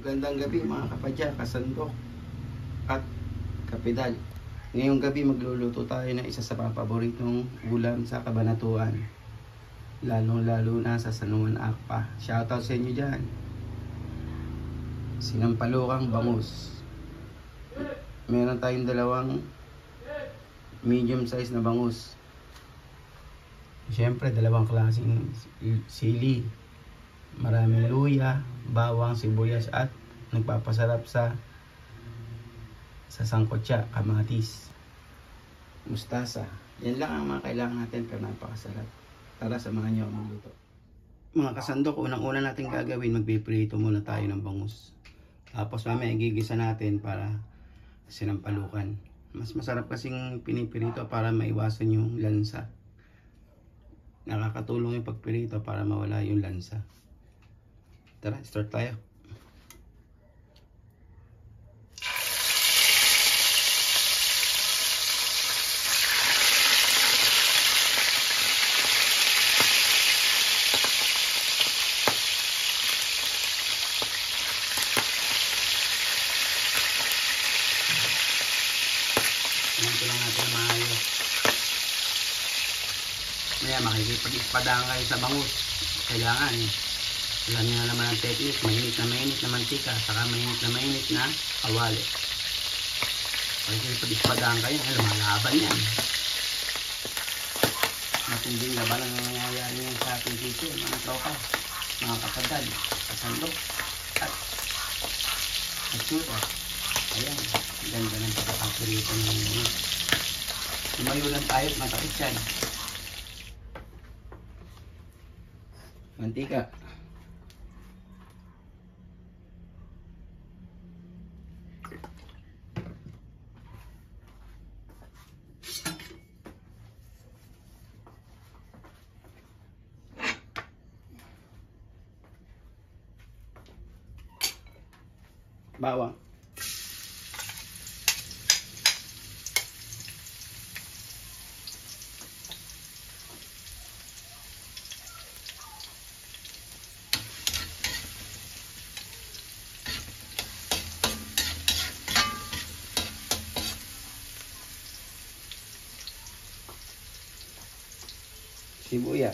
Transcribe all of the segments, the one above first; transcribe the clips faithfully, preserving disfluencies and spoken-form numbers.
Magandang gabi mga kapadya, kasandok at kapidal. Ngayong gabi magluluto tayo ng isa sa mga paboritong ulam sa Cabanatuan, lalong lalo na sa San Juan Akpa. Shoutout sa inyo dyan. Sinampalukang bangus. Meron tayong dalawang medium size na bangus. Siyempre dalawang klaseng sili, maraming luya, bawang, sibuyas at nagpapasarap sa sa sangkotsa, kamatis, mustasa. Yan lang ang mga kailangan natin pero napakasarap. Tara, samahan nyo ang magluto. Mga kasandok, unang-una natin gagawin, magpiprito muna tayo ng bangus. Tapos mamaya igigisa natin para sinampalukan. Mas masarap kasing pinipirito para maiwasan yung lansa. Nakakatulong yung pagpirito para mawala yung lansa. Tara, start tayo. Ito lang natin maayos. Maya makikipag-ispadaan kayo sa bangus. Kailangan alam nyo na naman ang technique. Mainit na mainit na mantika, saka mainit na mainit na kawali. Makikipag-ispadaan kayo, ay lumalaban yan. Matinding laban ang nangyayari yan sa ating dito, mga tropa, mga kapadal, kasandok at asyura. Ayan, ganda ng pagkakapirito ng mga. Tumayo lang tayo at matakit yan. Mantika. Bawang. Sibuyas.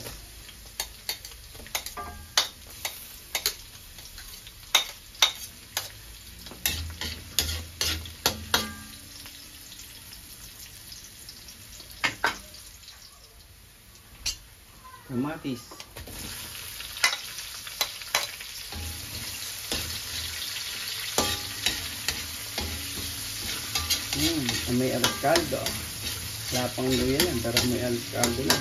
Kamatis. Hmm, may alas kaldo. Lapang luya yan, pero may alas kaldo na.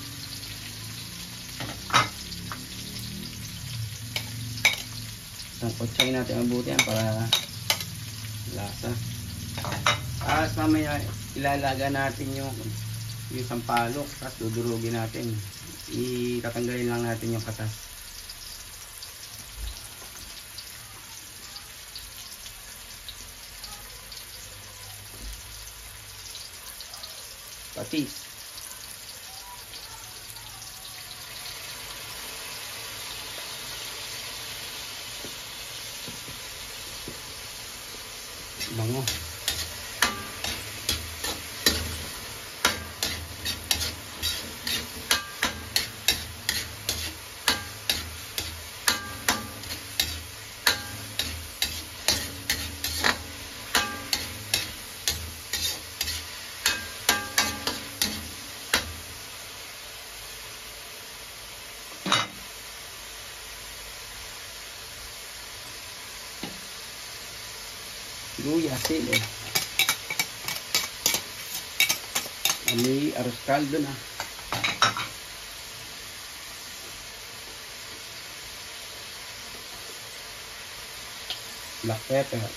Sangkotsahin natin ang buti yan para lasa. Tapos mamaya ilalaga natin yung yung sampalok, tapos dudurugin natin. Itatanggalin lang natin yung katas. Patis. Bango. Luya, sili. May arroz caldo na. Black pepper.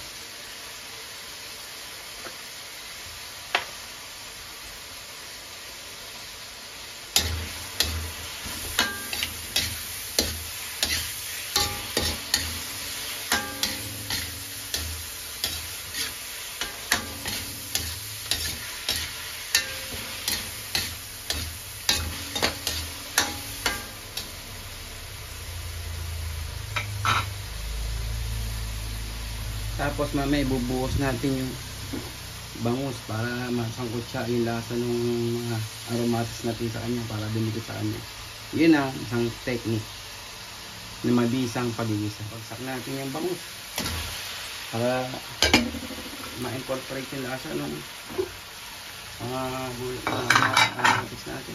Tapos mamaya bubuhos natin yung bangus para masangkot siya yung lasa ng mga aromatics natin sa kanya, para dumikit sa kanya. Yun ang isang technique na mabisang pagigisa. Pagsak natin yung bangus para ma-incorporate yung lasa ng mga aromatics natin.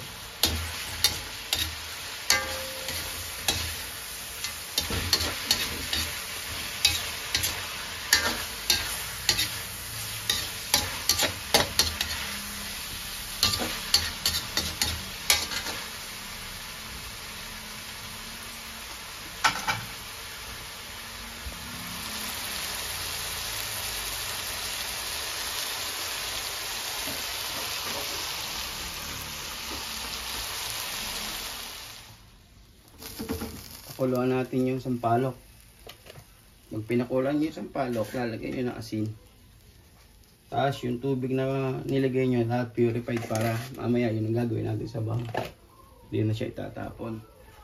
Pakuluan natin yung sampalok. Pag pinakulan nyo yung sampalok, lalagay nyo ng asin. Tapos yung tubig na nilagay nyo, lahat purified, para mamaya yun ang gagawin natin sa bang. Hindi na siya itatapon.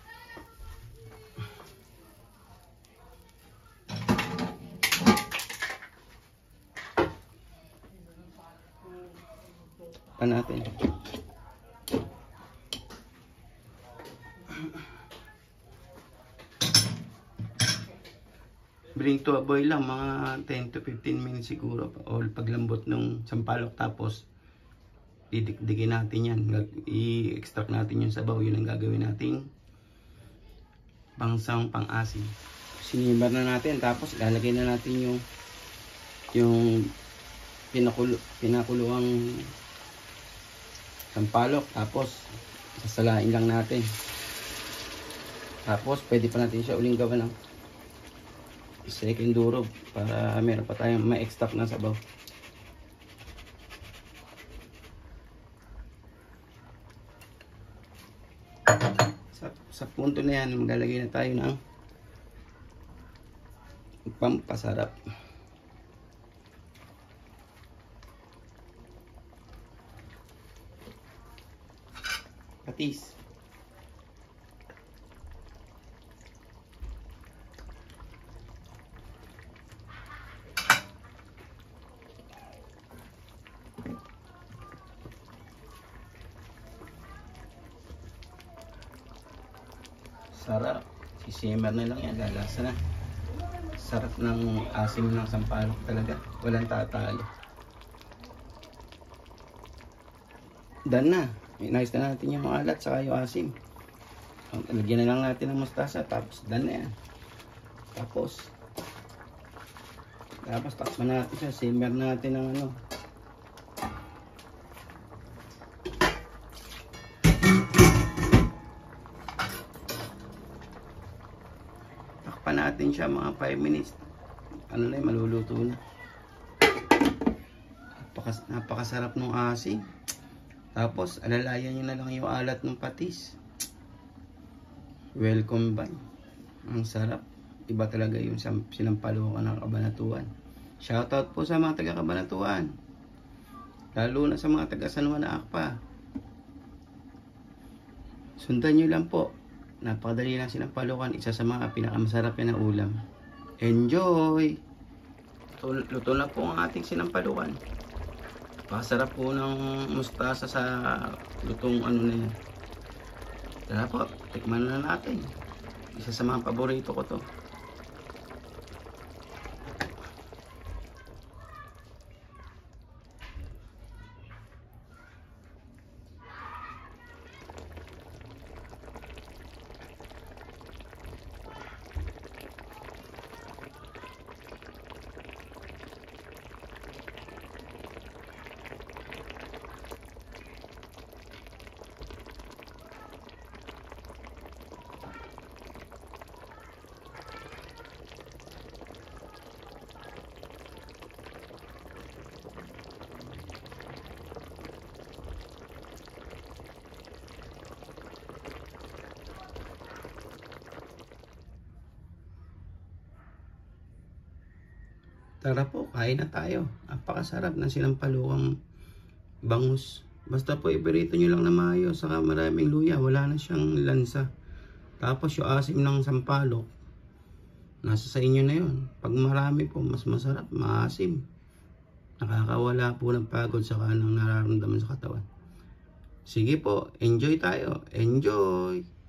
Pa natin. Bring to a boil lang, mga ten to fifteen minutes siguro, o paglambot ng sampalok. Tapos didikdikin natin yan, i-extract natin yung sabaw. Yun ang gagawin nating pangsang pang-asin. Sinimbar na natin, tapos lalagay na natin yung yung pinakulo, pinakuluang sampalok. Tapos sasalain lang natin. Tapos pwede pa natin siya uling gawa ng second durog para meron pa tayong ma-extract na sabaw. Sa, sa punto na yan, maglalagay na tayo ng pampasarap. Patis. Sarap. Sisimmer na lang yan. Lalasa na. Sarap ng asim ng sampalok talaga. Walang tatalo. Done na. Inayos na natin yung alat saka yung asim. Lagyan na lang natin ng mustasa. Tapos done na yan. Tapos Tapos takpan natin siya. Simmer natin ng ano. Takpan natin siya mga five minutes. Ano na, maluluto na. Napakas napakasarap ng asin. Tapos alalayan nyo na lang yung alat ng patis. Welcome ba? Ang sarap. Iba talaga yung sinampalukan ng Cabanatuan. Shoutout po sa mga taga Cabanatuan. Lalo na sa mga taga San Juan na Akpa. Sundan nyo lang po. Napakadali lang sinampalukan. Isa sa mga pinakamasarap yan na ulam. Enjoy! Luto na po ang ating sinampalukan. Pasarap po ng mustasa sa lutong ano na yan. Tara po, tikman na natin. Isa sa mga paborito ko to. Tara po, kain na tayo. Napakasarap ng sinampalukang bangus. Basta po iberito nyo lang na mayo, saka maraming luya, wala na siyang lansa. Tapos yung asim ng sampalok, Nasa sa inyo na yun. Pag marami po, mas masarap, maasim. Nakakawala po ng pagod sa kanang nararamdaman sa katawan. Sige po, enjoy tayo. Enjoy!